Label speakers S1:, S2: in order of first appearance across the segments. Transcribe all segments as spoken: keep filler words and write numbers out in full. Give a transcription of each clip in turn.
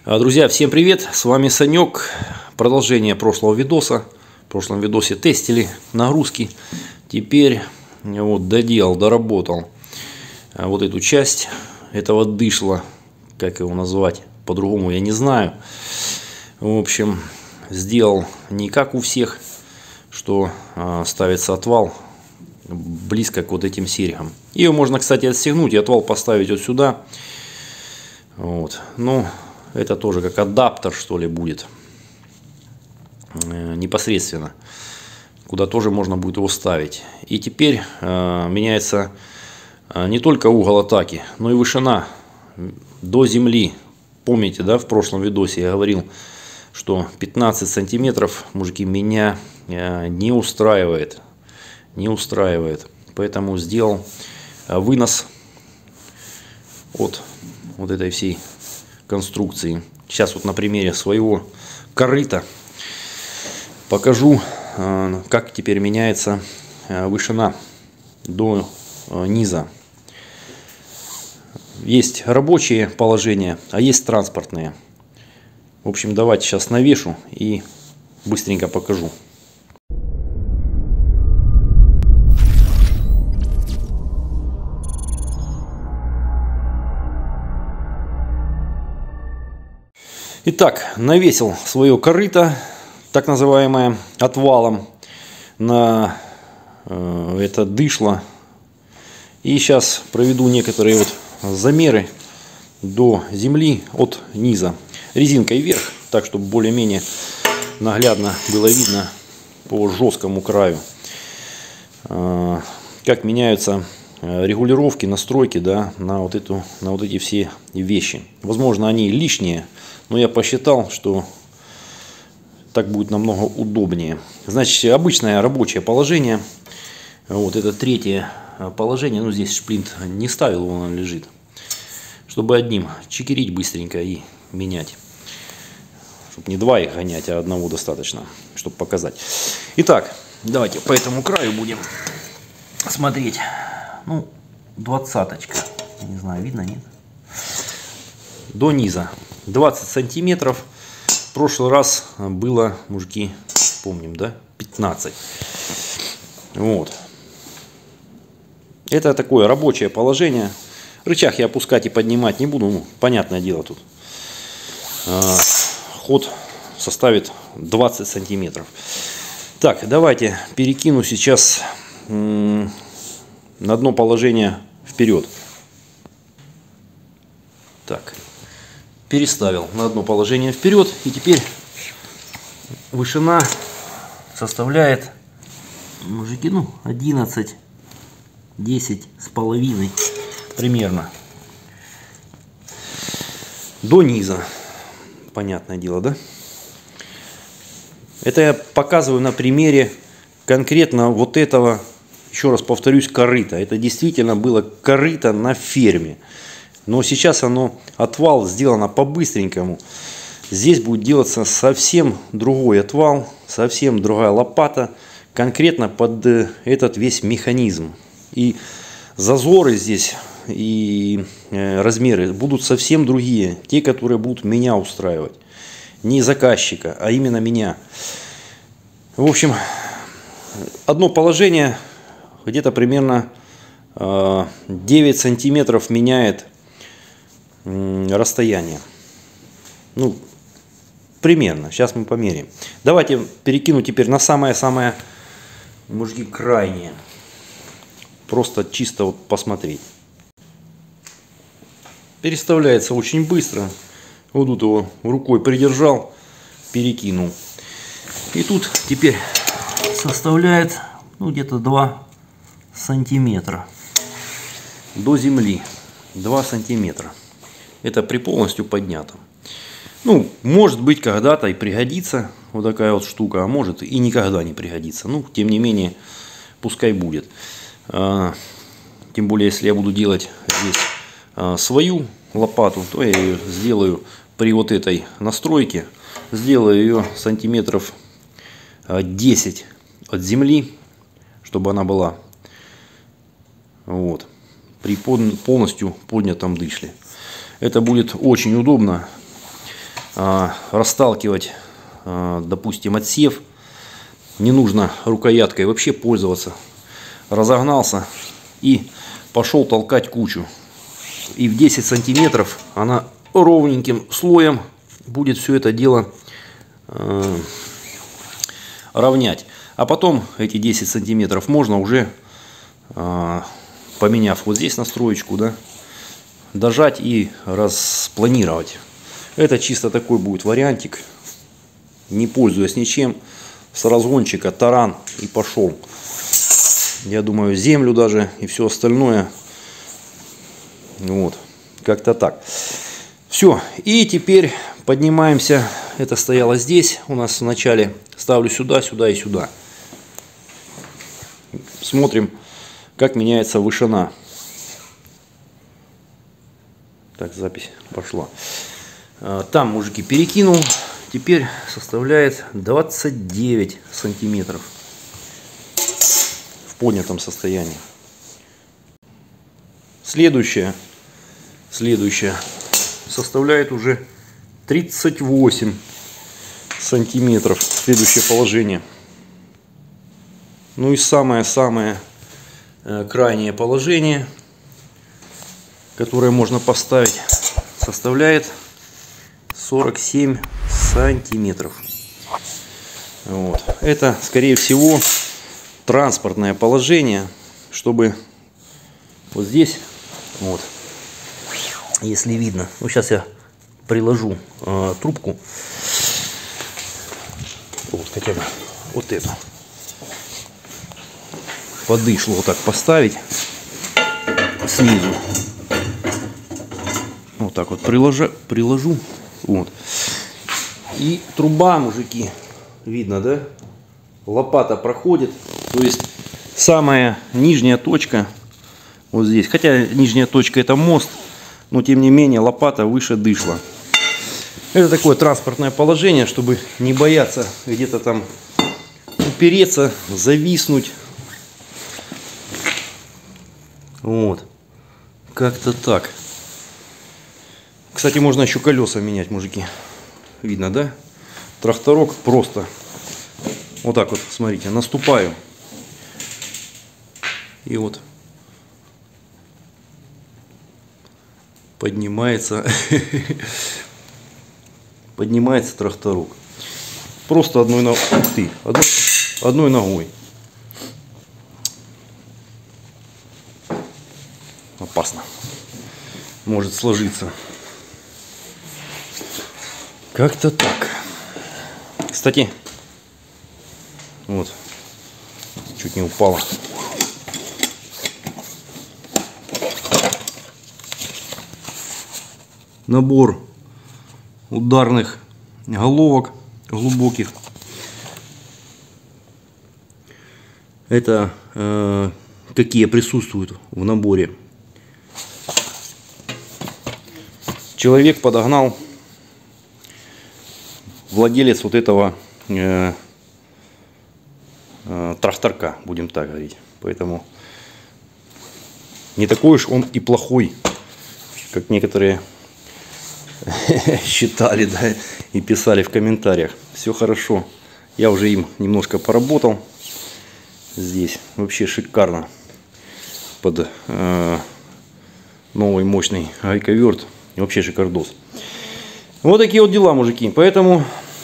S1: Друзья, всем привет! С вами Санек. Продолжение прошлого видоса. В прошлом видосе тестили нагрузки. Теперь вот доделал, доработал вот эту часть этого дышла. Как его назвать по-другому, я не знаю. В общем, сделал не как у всех, что ставится отвал близко к вот этим серьгам. Ее можно, кстати, отстегнуть и отвал поставить вот сюда. Вот. Ну, это тоже как адаптер, что ли, будет. Э, непосредственно. Куда тоже можно будет его ставить. И теперь э, меняется э, не только угол атаки, но и вышина до земли. Помните, да, в прошлом видосе я говорил, что пятнадцать сантиметров, мужики, меня э, не устраивает. Не устраивает. Поэтому сделал э, вынос от вот этой всей конструкции. Сейчас вот на примере своего корыта покажу, как теперь меняется вышина до низа. Есть рабочие положения, а есть транспортные. В общем, давайте сейчас навешу и быстренько покажу. Итак, навесил свое корыто, так называемое, отвалом на э, это дышло. И сейчас проведу некоторые вот замеры до земли от низа. Резинкой вверх, так чтобы более-менее наглядно было видно по жесткому краю, э, как меняются регулировки, настройки, да, на вот эту, на вот эти все вещи. Возможно, они лишние. Но я посчитал, что так будет намного удобнее. Значит, обычное рабочее положение. Вот это третье положение. Ну, здесь шплинт не ставил, он лежит. Чтобы одним чекерить быстренько и менять. Чтобы не два их гонять, а одного достаточно, чтобы показать. Итак, давайте по этому краю будем смотреть. Ну, двадцаточка. Не знаю, видно, нет? До низа. двадцать сантиметров. В прошлый раз было, мужики, помним, да, пятнадцать. Вот. Это такое рабочее положение. Рычаг я опускать и поднимать не буду. Ну, понятное дело тут. А, ход составит двадцать сантиметров. Так, давайте перекину сейчас м- на одно положение вперед. Так. Переставил на одно положение вперед, и теперь вышина составляет, мужики, ну, одиннадцать, десять с половиной примерно до низа. Понятное дело, да? Это я показываю на примере конкретно вот этого, еще раз повторюсь, корыта. Это действительно было корыто на ферме. Но сейчас оно, отвал сделано по-быстренькому. Здесь будет делаться совсем другой отвал, совсем другая лопата, конкретно под этот весь механизм. И зазоры здесь, и размеры будут совсем другие. Те, которые будут меня устраивать. Не заказчика, а именно меня. В общем, одно положение где-то примерно девять сантиметров меняет расстояние. Ну, примерно. Сейчас мы померяем. Давайте перекину теперь на самое-самое, мужики, крайнее. Просто чисто вот посмотреть. Переставляется очень быстро. Вот тут его рукой придержал, перекинул. И тут теперь составляет, ну, где-то два сантиметра до земли. два сантиметра. Это при полностью поднятом. Ну, может быть, когда-то и пригодится вот такая вот штука, а может и никогда не пригодится. Ну, тем не менее, пускай будет. А, тем более, если я буду делать здесь а, свою лопату, то я ее сделаю при вот этой настройке. Сделаю ее сантиметров десять от земли, чтобы она была вот при полностью поднятом дышле. Это будет очень удобно. э, расталкивать, э, допустим, отсев. Не нужно рукояткой вообще пользоваться. Разогнался и пошел толкать кучу. И в десять сантиметров она ровненьким слоем будет все это дело э, равнять. А потом эти десять сантиметров можно уже, э, поменяв вот здесь настроечку, да, дожать и распланировать. Это чисто такой будет вариантик. Не пользуясь ничем, с разгончика таран и пошел. Я думаю, землю даже и все остальное. Вот, как-то так. Все, и теперь поднимаемся. Это стояло здесь у нас вначале. Ставлю сюда, сюда и сюда. Смотрим, как меняется вышина. Так, запись пошла. Там, мужики, перекинул. Теперь составляет двадцать девять сантиметров. В поднятом состоянии. Следующее. Следующее. Составляет уже тридцать восемь сантиметров. Следующее положение. Ну и самое-самое э, крайнее положение, которое можно поставить, составляет сорок семь сантиметров. Вот. Это, скорее всего, транспортное положение, чтобы вот здесь, вот, если видно, ну сейчас я приложу э, трубку, вот хотя бы вот эту, подышло вот так поставить снизу, вот так вот приложу, приложу, вот, и труба, мужики, видно, да, лопата проходит, то есть самая нижняя точка вот здесь, хотя нижняя точка это мост, но тем не менее лопата выше дышла. Это такое транспортное положение, чтобы не бояться где-то там упереться, зависнуть. Вот, как-то так. Кстати, можно еще колеса менять, мужики. Видно, да? Тракторок просто вот так вот, смотрите, наступаю. И вот поднимается поднимается тракторок. Просто одной ногой. Ух ты, одной, одной ногой. Опасно. Может сложиться. Как-то так. Кстати, вот, чуть не упало. Набор ударных головок глубоких. Это э, какие присутствуют в наборе. Человек подогнал, владелец вот этого э, э, тракторка, будем так говорить. Поэтому не такой уж он и плохой, как некоторые считали, да, и писали в комментариях. Все хорошо. Я уже им немножко поработал. Здесь вообще шикарно. Под э, новый мощный гайковерт. Вообще шикардос. Вот такие вот дела, мужики. Поэтому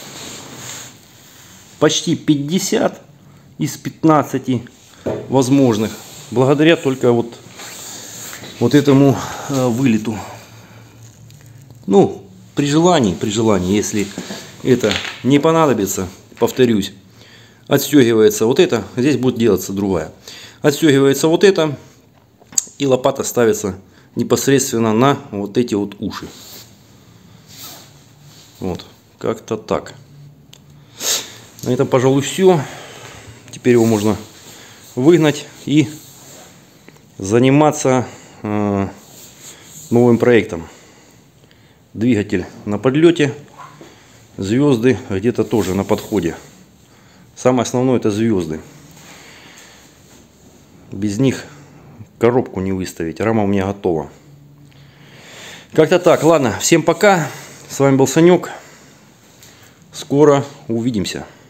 S1: почти пятьдесят из пятнадцати возможных. Благодаря только вот, вот этому э, вылету. Ну, при желании, при желании, если это не понадобится, повторюсь, отстегивается вот это, здесь будет делаться другая. Отстегивается вот это, и лопата ставится непосредственно на вот эти вот уши. Вот, как-то так. На этом, пожалуй, все. Теперь его можно выгнать и заниматься э, новым проектом. Двигатель на подлете, звезды где-то тоже на подходе. Самое основное — это звезды. Без них коробку не выставить. Рама у меня готова. Как-то так. Ладно, всем пока. С вами был Санек. скоро увидимся.